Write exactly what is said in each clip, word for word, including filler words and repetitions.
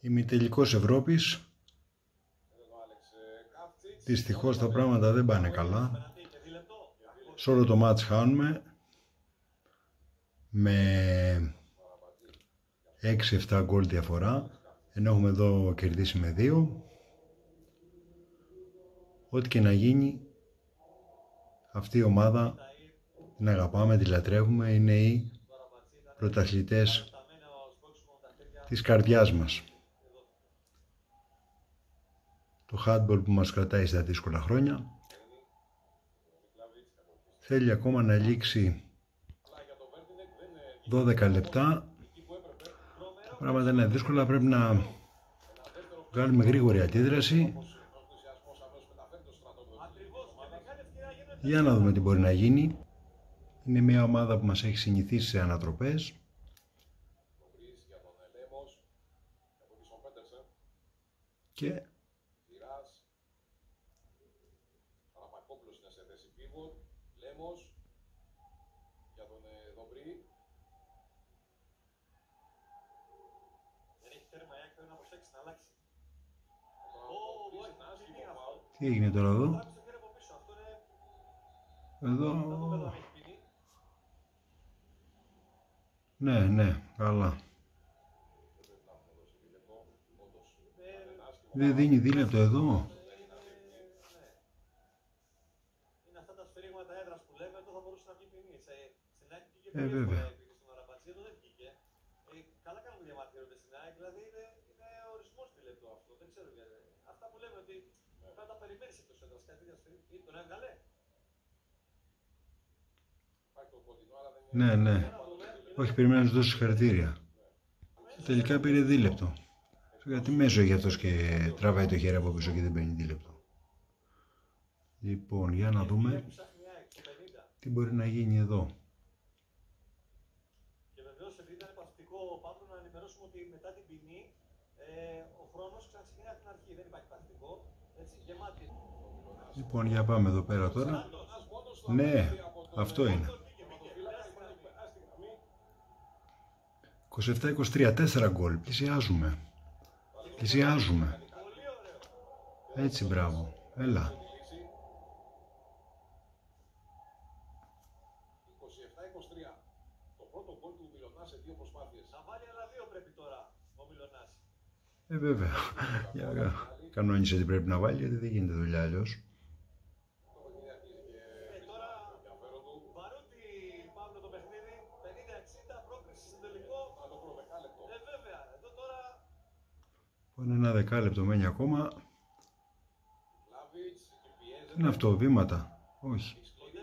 Ημιτελικός Ευρώπης. Δυστυχώς τα πράγματα δεν πάνε καλά. Σε όλο το μάτς χάνουμε με έξι εφτά γκολ διαφορά, ενώ έχουμε εδώ κερδίσει με δύο. Ό,τι και να γίνει, αυτή η ομάδα την αγαπάμε, τη λατρεύουμε, είναι οι πρωταθλητές της καρδιάς μας. Το handball που μας κρατάει στα δύσκολα χρόνια. Θέλει ακόμα να λήξει δώδεκα λεπτά. Τα πράγματα είναι δύσκολα, πρέπει να βγάλουμε γρήγορη αντίδραση. Για να δούμε τι μπορεί να γίνει. Είναι μια ομάδα που μας έχει συνηθίσει σε ανατροπές. Και τι έγινε τώρα εδώ? Εδώ... Ναι, ναι, καλά. Δεν δίνει δίλεπτο εδώ. Είναι αυτά τα σφυρίγματα έδρας που λέμε, εδώ θα μπορούσε να βγει ποινή. Στην ΑΕΚ πήγε Ε, βέβαια. στον Αραμπατζή, εδώ δεν βγήκε. Ε, καλά κάνουν που διαμαρτύρονται στην ΑΕΚ, δηλαδή είναι, είναι ορισμός δίλεπτο αυτό. Δεν ξέρω γιατί. Αυτά που λέμε ότι πρέπει να τα περιμένεις εκτός έδρας, κάτι τέτοια σφυρί. Τον έβγαλε. Ναι, ναι. Όχι, περιμένω να σου δώσει συγχαρητήρια. Τελικά πήρε δίλεπτο. Γιατί μέσο έχει αυτός και τραβάει το χέρι από πίσω και δεν παίρνει δίλεπτο. Λοιπόν, για να δούμε τι μπορεί να γίνει εδώ. Και βεβαίως επειδή ήταν παθητικό, Παύλο, να ενημερώσουμε ότι μετά την ποινή ε, ο χρόνος ξαναξεκινάει από την αρχή. Δεν υπάρχει παθητικό. Έτσι, γεμάτη. Λοιπόν, για πάμε εδώ πέρα τώρα. Ναι, αυτό είναι. είκοσι επτά είκοσι τρία, τέσσερα γκολ. Πλησιάζουμε. Πλησιάζουμε. Έτσι, μπράβο. Έλα. είκοσι επτά είκοσι τρία. Το πρώτο γκολ του Μιλωνά σε δύο προσπάθειες. Θα βάλει άλλα δύο πρέπει τώρα ο Μιλωνάς. Ε, βέβαια. Για κανόνισε τι πρέπει να βάλει, γιατί δεν γίνεται δουλειά αλλιώς. Πάνε ένα δεκάλεπτο μένει ακόμα. Τι είναι αυτό, βήματα? Όχι.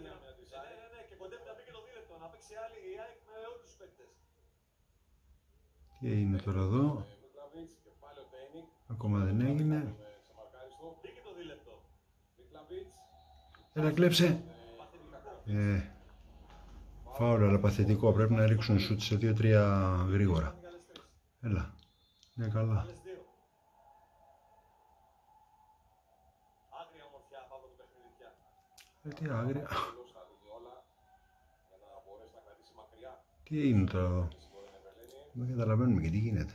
Τι έγινε τώρα εδώ? Ακόμα δεν έγινε. Έλα, κλέψε. Ε, φάουλ, αλλά παθητικό. Πρέπει να ρίξουν σουτ σε δύο τρία γρήγορα. Έλα. Ναι, καλά. Ε, τι άγρια. Τι έγινε τώρα εδώ? Δεν καταλαβαίνουμε και τι γίνεται.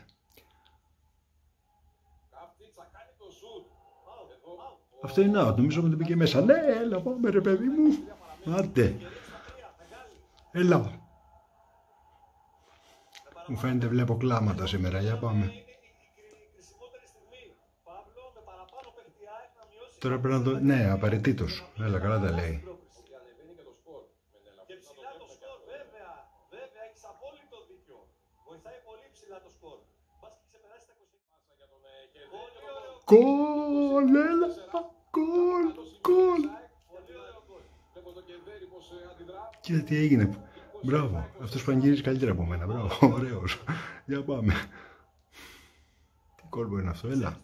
Αυτό είναι out, νομίζω ότι πήγε μέσα. Ναι, έλα πάμε ρε παιδί μου. Άντε. Έλα. Μου φαίνεται βλέπω κλάματα σήμερα, για πάμε. Τώρα πρέπει να το... Ναι, απαραίτητος. Έλα, καλά τα λέει. Και ψηλά το σκορ, βέβαια. Βέβαια, έχεις απόλυτο δίκιο. Βοηθάει πολύ ψηλά το σκορ. Πας και ξεπεράσει τα είκοσι έξι. Γκολ, έλα. Γκολ, γκολ. Και τι έγινε? Μπράβο. Αυτός πανηγυρίζει καλύτερα από μένα. Μπράβο, ωραίος. Για πάμε. Τι κόλπο είναι αυτό, έλα.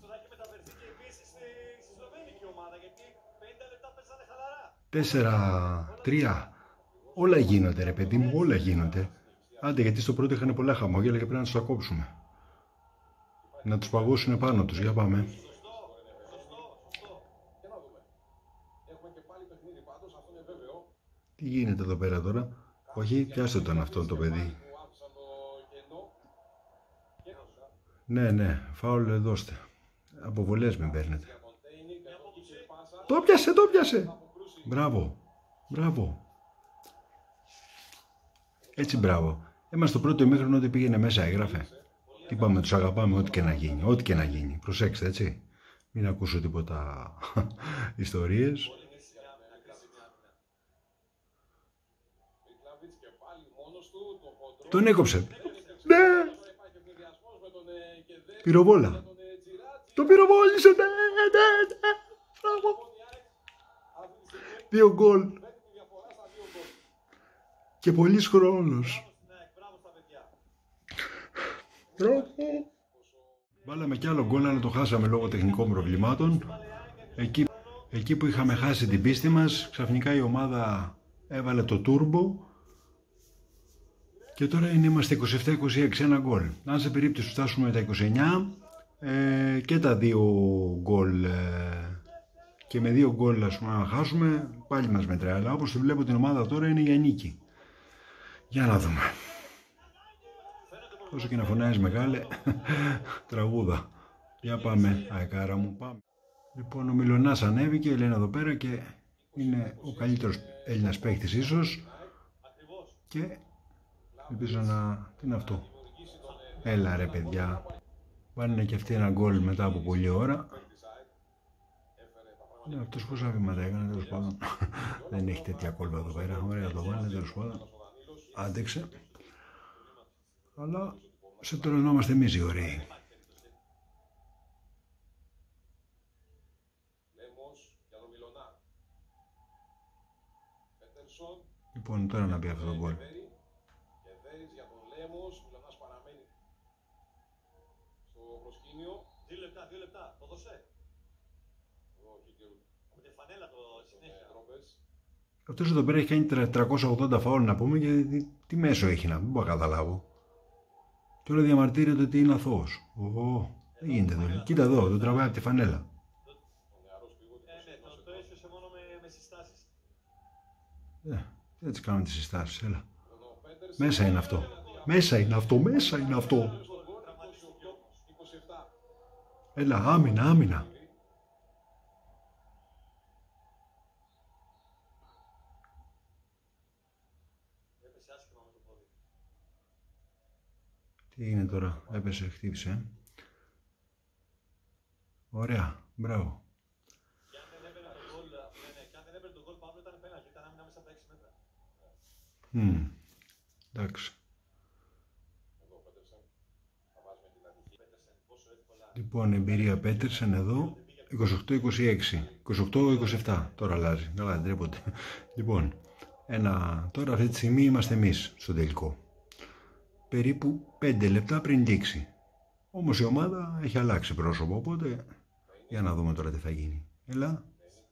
Τέσσερα, τρία. Όλα γίνονται ρε παιδί μου, όλα γίνονται. Άντε, γιατί στο πρώτο είχαν πολλά χαμόγελα και πρέπει να τους τα κόψουμε. Να τους παγώσουν πάνω τους, για πάμε. Τι γίνεται εδώ πέρα τώρα? Όχι, πιάστε τον αυτό το παιδί. Ναι, ναι, φάουλ δώστε. Αποβολές με παίρνετε. Το πιάσε, το πιάσε. Μπράβο, μπράβο. Έτσι μπράβο. Είμαστε στο πρώτο ημίχρονο, ότι πήγαινε μέσα, έγραφε. Τι πάμε, τους αγαπάμε, ό,τι και να γίνει, ό,τι και να γίνει. Προσέξτε, έτσι. Μην ακούσω τίποτα ιστορίες. Τον έκοψε. Ναι. Πυροβόλα. Το πυροβόλησε, ναι, ναι, ναι. Μπράβο. Δύο γκολ. Και πολύς χρόνος. Βάλαμε κι άλλο γκολ, αλλά το χάσαμε λόγω τεχνικών προβλημάτων. Εκεί, εκεί που είχαμε χάσει την πίστη μας, ξαφνικά η ομάδα έβαλε το τούρμπο. Και τώρα είμαστε είκοσι επτά είκοσι έξι, ένα γκολ. Αν σε περίπτωση που φτάσουμε τα είκοσι εννιά, ε, και τα δύο γκολ, ε, και με δύο γκολ, ας πούμε, να χάσουμε, πάλι μας μετράει. Αλλά όπως το βλέπω την ομάδα τώρα είναι για νίκη. Για να δούμε. Όσο και να φωνάζει μεγάλε, τραγούδα. Για πάμε, αεκάρα μου, πάμε. Λοιπόν, ο Μιλωνάς ανέβηκε, λένε εδώ πέρα, και είναι ο καλύτερος Έλληνας παίκτης ίσως. Και ελπίζω να... τι είναι αυτό. Έλα ρε παιδιά. Πάνε και αυτοί ένα γκολ μετά από πολλή ώρα. Ναι, αυτός πόσα βήματα έκανε, τέλος πάντων. Δεν έχει τέτοια κόλπα εδώ πέρα. Ωραία, το βάλε, τέλος πάντων. Άντεξε. Αλλά σε τρελνόμαστε εμείς οι ωραίοι. Λοιπόν, τώρα να μπει αυτό το γκολ. Δύο λεπτά, δύο λεπτά. Το δώσε. Με τη φανέλα το συνέχεια. Αυτός εδώ πέρα έχει κάνει τριακόσια ογδόντα φάουλ, να πούμε, και τι, τι μέσο έχει να μην μπορώ να καταλάβω. Και όλα διαμαρτύρεται ότι είναι αθώος. Ω, δεν γίνεται εδώ. Κοίτα εδώ, τον τραβάει από τη φανέλα. Ε, ναι, το, το έσωσε μόνο με, με συστάσεις. Ε, έτσι κάνουν τις συστάσεις, έλα. Μέσα είναι αυτό. Μέσα είναι αυτό, μέσα είναι αυτό. Έλα, άμυνα, άμυνα. Τι είναι τώρα, έπεσε, χτύπησε. Ωραία, μπράβο. Και αν δεν έπαιρνε το γκολ, ναι, και αν δεν έπαιρνε το γκολ, Παύλο, ήταν πέναλτι, ήταν άμυνα μέσα από τα έξι μέτρα. Μμμ, εντάξει. Λοιπόν, εμπειρία Πέτερσεν εδώ, είκοσι οκτώ είκοσι έξι, είκοσι οκτώ είκοσι επτά, τώρα αλλάζει, καλά δεν τρέπονται. Λοιπόν, ένα, τώρα αυτή τη στιγμή είμαστε εμείς στο τελικό. Περίπου πέντε λεπτά πριν λήξει. Όμως η ομάδα έχει αλλάξει πρόσωπο, οπότε για να δούμε τώρα τι θα γίνει. Έλα.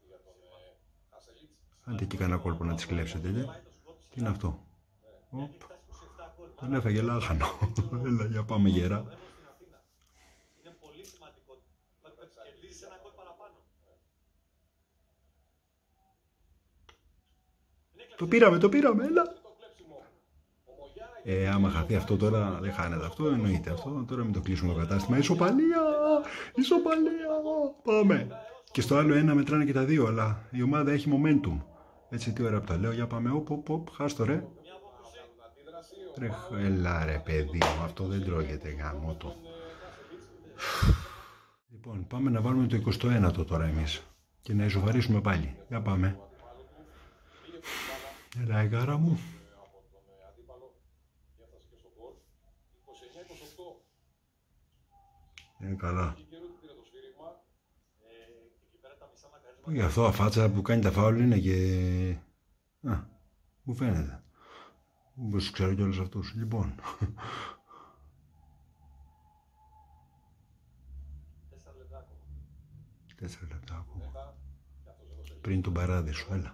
Άντε εκεί κανένα κόλπο να τις κλέψετε, δε. Τι είναι αυτό. Οπ. Τον έφαγε λάχανο. Έλα, για πάμε γερά. Είναι πολύ σημαντικό. Κερδίζεις ένα γκολ παραπάνω. Το πήραμε, το πήραμε, έλα. Ε, άμα χαθεί αυτό τώρα, δεν χάνεται αυτό, εννοείται αυτό. Τώρα μην το κλείσουμε το κατάστημα. Ισοπαλία! Ισοπαλία! Πάμε! Και στο άλλο ένα μετράνε και τα δύο, αλλά η ομάδα έχει momentum. Έτσι, τι ώρα που τα λέω, για πάμε. Οπ, οπ, οπ, χάστο ρε. Τρέχ, έλα ρε παιδί μου, αυτό δεν τρώγεται, γάμο το. Λοιπόν, πάμε να βάλουμε το εικοστό ένατο τώρα εμείς. Και να ισοφαρίσουμε πάλι. Για πάμε. Έλα, η γάρα μου. Είναι καλά. Γι' αυτό αφάτσα που κάνει τα φάουλ είναι και... Α, μου φαίνεται. Μήπως ξέρω κι όλους αυτούς. Λοιπόν. Τέσσερα λεπτά ακόμα. Πριν τον παράδεισο, έλα.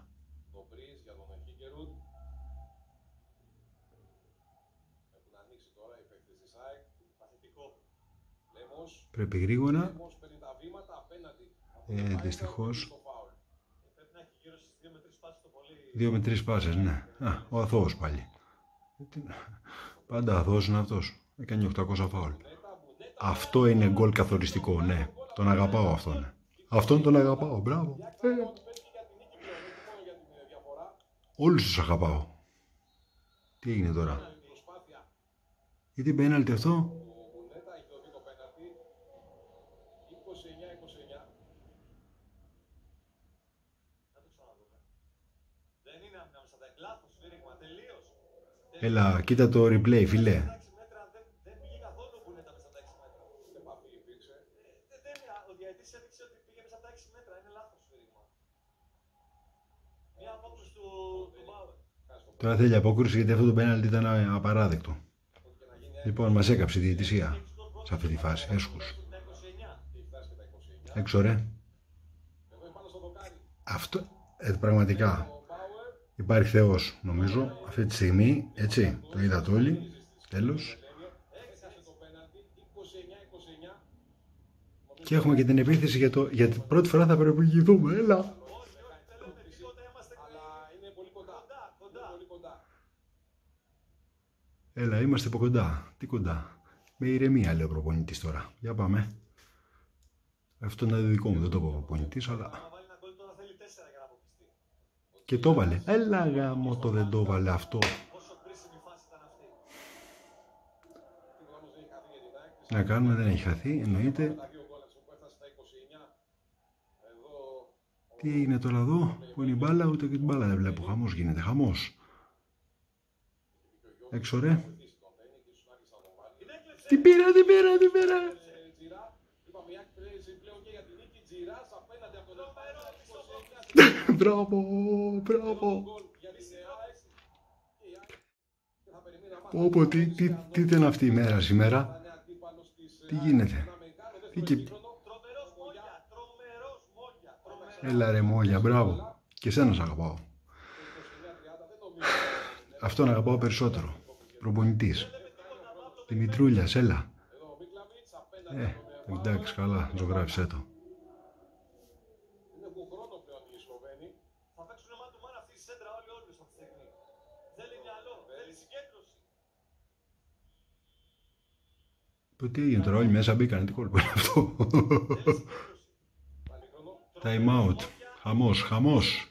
Πρέπει γρήγορα. Ε, δυστυχώς. Δύο με τρεις πάσες, ναι. Α, ο αθώος πάλι. Πάντα αθώος είναι αυτός. Έκανε οκτακόσια φάουλ. Αυτό είναι γκολ καθοριστικό, ναι. Τον αγαπάω αυτόν. Αυτόν τον αγαπάω, μπράβο. Ε. Όλους τους αγαπάω. Τι έγινε τώρα? Γιατί πέναλτι αυτό? Έλα, κοίτα το replay, φίλε. Τώρα θέλει απόκριση γιατί αυτό το πέναλτι ήταν απαράδεκτο. Λοιπόν, μας έκαψε η διαιτησία σε αυτή τη φάση. Έσχους. Έξω ρε. Αυτό, ε, πραγματικά, υπάρχει Θεός, νομίζω, αυτή τη στιγμή, έτσι, το είδατε όλοι, τέλος. Και έχουμε και την επίθεση για το, για την πρώτη φορά θα πρέπει να γυρθούμε, έλα. Έλα, είμαστε από κοντά. Τι κοντά? Με ηρεμία, λέει ο προπονητής τώρα. Για πάμε. Αυτό είναι δικό μου, δεν το πω ο προπονητής, αλλά... Και το έβαλε. Έλα γάμο το δεν το έβαλε αυτό. Να κάνουμε, δεν έχει χαθεί, εννοείται. Τι έγινε τώρα εδώ? Πού είναι η μπάλα? Ούτε και την μπάλα δεν βλέπω. Χαμός γίνεται, χαμός. Έξω ρε. Τι πήρα, τι πήρα, τι πήρα. Μπράβο, μπράβο. Πω πω, τι, τι, τι ήταν αυτή η μέρα σήμερα? Τι γίνεται? Τι και... Έλα ρε Μόγια, μπράβο. Και εσένα σ' αγαπάω. Αυτόν αγαπάω περισσότερο. Προπονητής. Δημητρούλιας, έλα. Ε, εντάξει, καλά, ζωγράφισέ το. Τι έγινε τώρα, όλοι μέσα μπήκανε, τι κόλπο είναι αυτό? Time out. Χαμός, χαμός.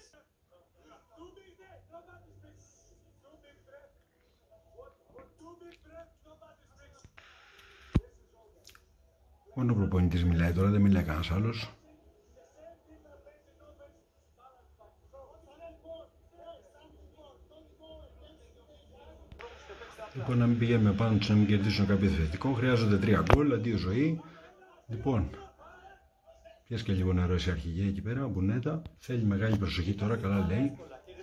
Μόνο ο προπονητής μιλάει τώρα, δεν μιλάει κανένας άλλος. Λοιπόν, να μην πηγαίνουμε πάνω τους, να μην κερδίσουν κάποιο θετικό. Χρειάζονται τρία γκολ, αντίο ζωή. Λοιπόν, πιες και λίγο νερό σε αρχηγέ εκεί πέρα, μπουνέτα. Θέλει μεγάλη προσοχή τώρα, καλά λέει.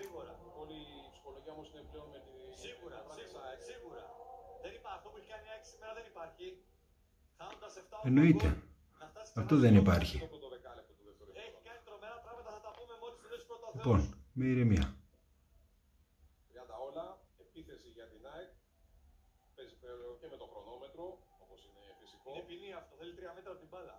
Εννοείται. Αυτό δεν υπάρχει. Λοιπόν, με ηρεμία. Και με το χρονόμετρο, όπως είναι φυσικό. Είναι ποινή αυτό, θέλει τρία μέτρα από την μπάλα.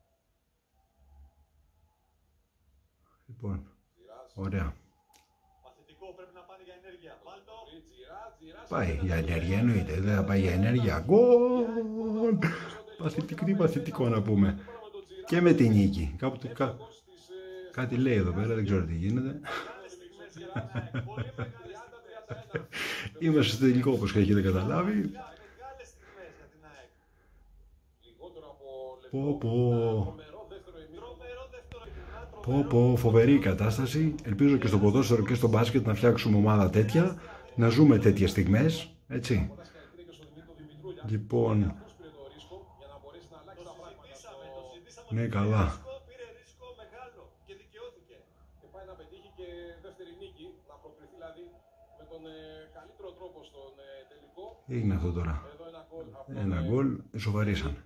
Λοιπόν, ωραία. Παθητικό, πρέπει να πάνε για ενέργεια. Βάλτο. Πάει για ενέργεια, εννοείται. Δεν θα πάει για ενέργεια. Γκολ! Παθητικό, τι παθητικό να πούμε. Και με την νίκη. Κάπου, κα... Κάτι λέει εδώ πέρα, δεν ξέρω τι γίνεται. Είμαστε στο τελικό, όπως έχετε καταλάβει. Πω πω. Πω πω, φοβερή κατάσταση. Ελπίζω και στο ποδόσφαιρο και στο μπάσκετ να φτιάξουμε ομάδα τέτοια. Να ζούμε τέτοιες στιγμές. Έτσι. Λοιπόν. Ναι, καλά. Τι είναι αυτό τώρα? Ένα γκολ, ισοβαρίσαν.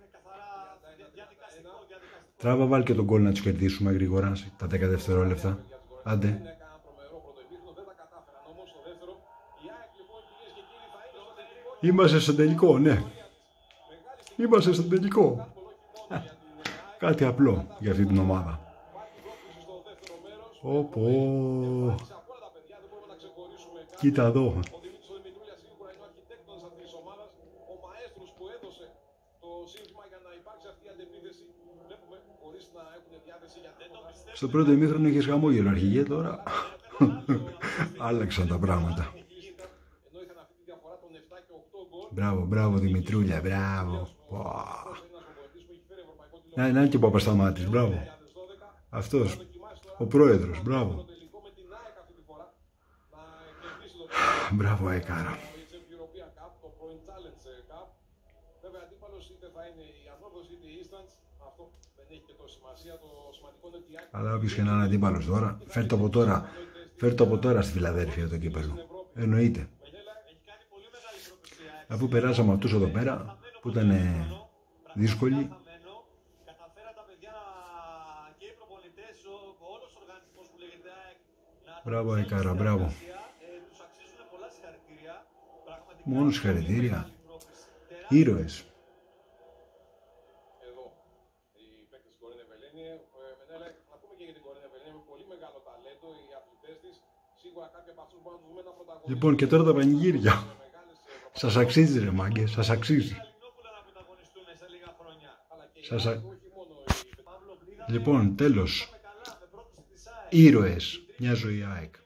Τράβα, βάλει και τον γκολ να τους κερδίσουμε γρήγορα, τα δέκα δευτερόλεπτα. Άντε. Είμαστε στο τελικό, ναι. Είμαστε στο τελικό. Κάτι απλό για αυτή την ομάδα. Ωπω. Κοίτα εδώ. Στο πρώτο ημίχρονο είχες χαμόγελο αρχηγέ, τώρα άλλαξαν τα πράγματα. Μπράβο, μπράβο Δημητρούλια, μπράβο. Να, να και ο Παπασταμάτης, μπράβο. Αυτός, ο πρόεδρος, μπράβο. Μπράβο Αεκάρα. Αλλά όποιος και να είναι αντίπαλος τώρα, φέρ' το από τώρα, φέρ' το από τώρα στη Φιλαδέλφια το κύπελλο. Εννοείται. Αφού περάσαμε αυτούς εδώ πέρα, που ήταν δύσκολοι. Μπράβο Αεκάρα, μπράβο. Μόνο συγχαρητήρια. Ήρωες. Λοιπόν, και τώρα τα πανηγύρια. Σας αξίζει ρε μάγκες, σας αξίζει. Σας α... Λοιπόν, τέλος. Ήρωες. Μια ζωή ΑΕΚ.